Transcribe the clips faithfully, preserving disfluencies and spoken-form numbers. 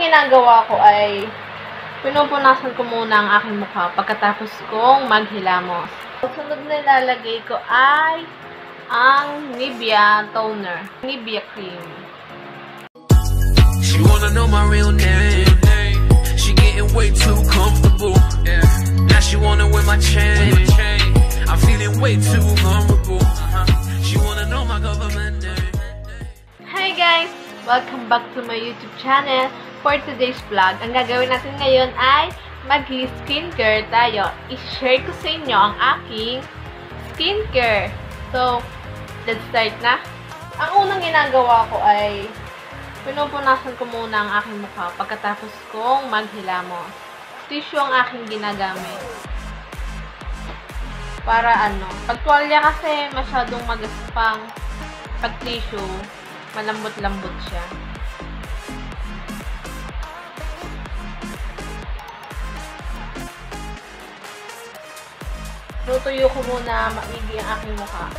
ginagawa ko ay pinupunasan ko muna ang aking mukha pagkatapos kong maghilamos. Sunod na ilalagay ko ay ang Nivea toner, Nivea cream. She wanna know my real name. She getting way too comfortable. Yeah. Now she wanna wear my chain. I'm feeling way too vulnerable. She wanna know my government name. Hi guys! Welcome back to my YouTube channel. For today's vlog, ang gagawin natin ngayon ay mag-skincare tayo. I-share ko sa inyo ang aking skincare. So, let's start na. Ang unang ginagawa ko ay pinupunasan ko muna ang aking mukha pagkatapos kong maghilamos. Tissue ang aking ginagamit. Para ano, pag tuwalya kasi masyadong magaspang. Pag tissue, malambot-lambot siya. Tutuyo ko muna maigi ang aking mukha.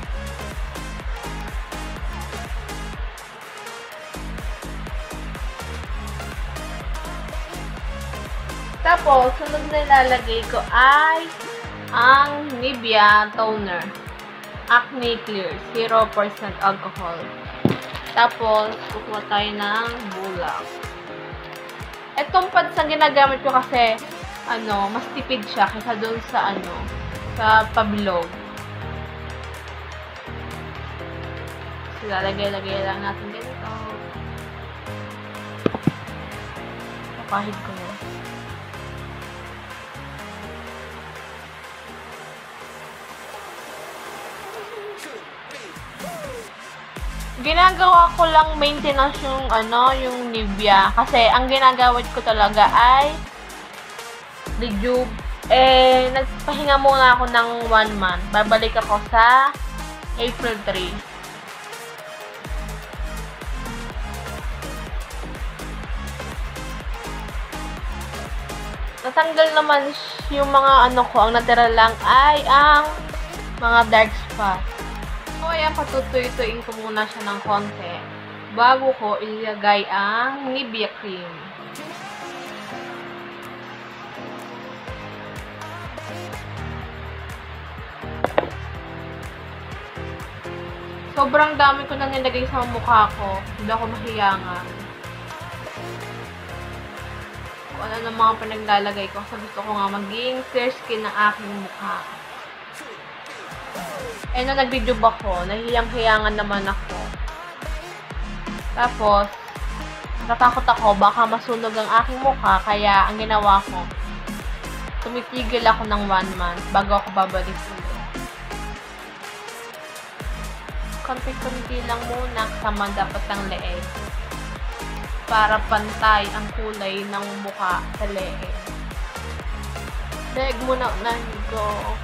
Tapos, sunod na ilalagay ko ay ang Nivea toner. Acne Clear. zero percent alcohol. Tapos, kukuha tayo ng bulak. Itong pads ang ginagamit ko kasi, ano, mas tipid siya kaysa doon sa, ano, sa pabilog. So, lalagay-lagay lang natin ganito. Kapahid ko na. Ginagawa ko lang maintenance yung ano, yung Nivea kasi ang ginagawit ko talaga ay rejuve. Eh, nagpahinga muna ako ng one month. Babalik ako sa April three. Natanggal naman yung mga ano ko, ang natira lang ay ang mga dark spot. So, ayan, patutuy-tuyin ko muna siya ng konti bago ko ilagay ang Nivea cream. Sobrang dami ko nang nilagay sa mukha ko. Hindi ako mahiyangan. Kung ano ng mga pinaglalagay ko. Kasi gusto ko nga maging clear skin ng aking mukha. Eh, nung nag-videob ako, nahiyang-hiyangan naman ako. Tapos, natatakot ako, baka masunog ang aking mukha. Kaya, ang ginawa ko, tumitigil ako ng one month bago ako babalik ulit. Konti-konti lang muna kasama dapat ang leeg. Para pantay ang kulay ng mukha sa leeg. Leeg muna na go.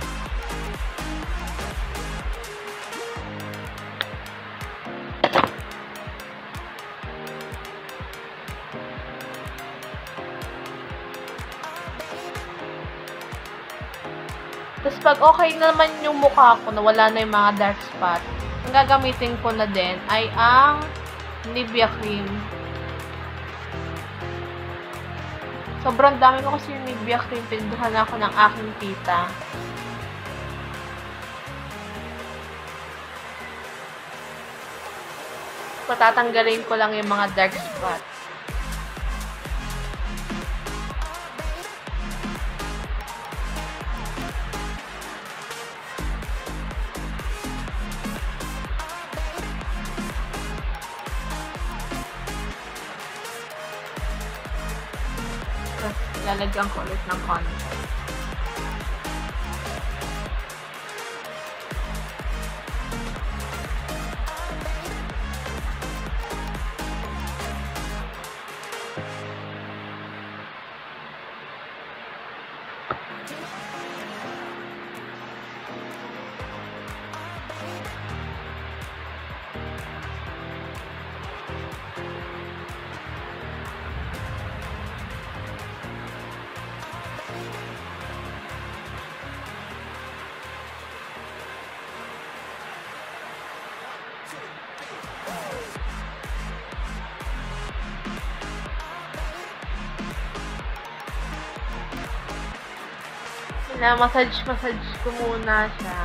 Tapos pag okay naman yung mukha ko, nawala na yung mga dark spot, ang gagamitin ko na din ay ang Nivea cream. Sobrang dami ko kasi yung Nivea cream. Pinduhan ako ng aking tita. Patatanggalin ko lang yung mga dark spot. Lalagyan ko ulit ng concealer. Na massage-massage ko muna siya.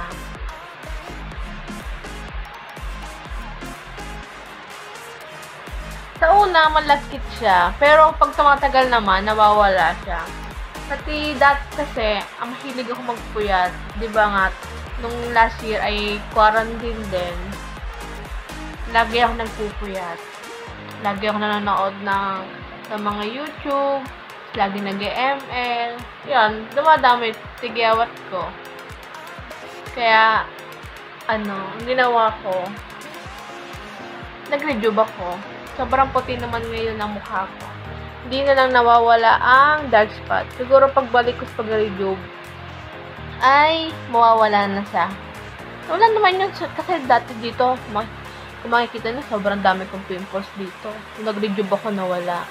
Sa una, malagkit siya. Pero pag tumatagal naman, nawawala siya. Pati dati kasi, ang mahilig ako magpuyat. Diba nga, nung last year ay quarantine din. Lagi ako nagpupuyat. Lagi ako nanonood ng, ng mga YouTube. Lagi nag-M L. Yan, dumadami tigyawat ko. Kaya, ano, ang ginawa ko, nag-rejuve ako. Sobrang puti naman ngayon ang mukha ko. Hindi na lang nawawala ang dark spot. Siguro pagbalik ko sa pag-rejuve, ay mawawala na siya. Wala naman yun, kasi dati dito, kung makikita nyo, sobrang dami kong pimples dito. Kung nag-rejuve ako, nawala.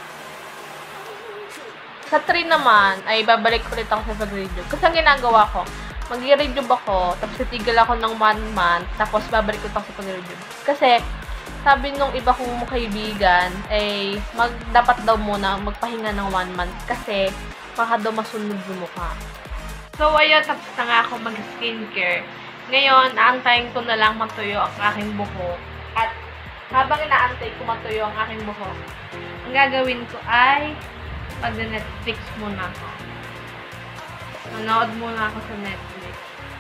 Sa three naman, ay babalik ulit ako sa pag-rejuve. Kasi ang ginagawa ko, mag-rejuve ako, tapos titigil ako ng one month, tapos babalik ulit ako sa pag-rejuve. Kasi, sabi nung iba kong kaibigan, ay mag, dapat daw muna magpahinga ng one month kasi baka daw masunod yung mukha. So, ayun, tapos na nga ako mag-skincare. Ngayon, naantayin ko na lang matuyo ang aking buhok. At habang inaantay ko matuyo ang aking buhok, ang gagawin ko ay mag-Netflix muna ako. Manood muna ako sa Netflix.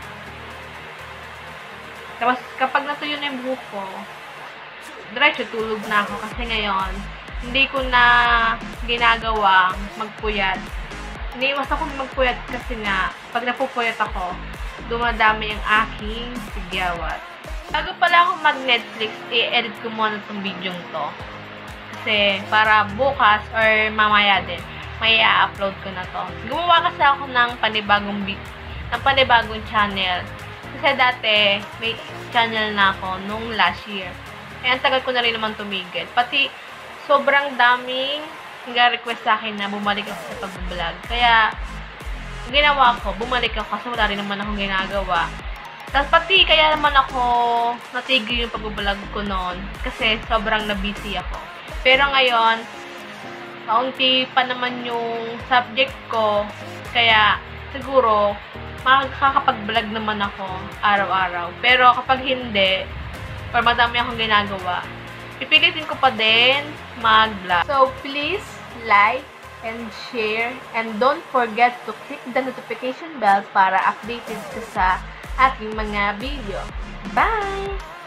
Tapos, kapag natuyo na yung buhok ko, diretso tulog na ako kasi ngayon, hindi ko na ginagawang magpuyat. Iniiwas ako magpuyat kasi nga, pag napupuyat ako, dumadami ang aking sigyawat. Bago pala ako mag-Netflix, i-edit ko muna itong video to. Kasi para bukas or mamaya din, may i-upload ko na to. Gumawa kasi ako ng panibagong ng panibagong channel. Kasi dati, may channel na ako nung last year. Kaya ang tagal ko na rin naman tumigil. Pati, sobrang daming nag-request sa akin na bumalik ako sa pag-vlog. Kaya, ginawa ko, bumalik ako kasi wala rin naman akong ginagawa. Tapos pati, kaya naman ako natigil yung pag-vlog ko noon. Kasi sobrang na-busy ako. Pero ngayon, kaunti pa naman yung subject ko. Kaya, siguro, makakapag-vlog naman ako araw-araw. Pero kapag hindi, or madami akong ginagawa, pipilitin ko pa din mag-vlog. So, please like and share and don't forget to click the notification bell para updated ka sa aking mga video. Bye!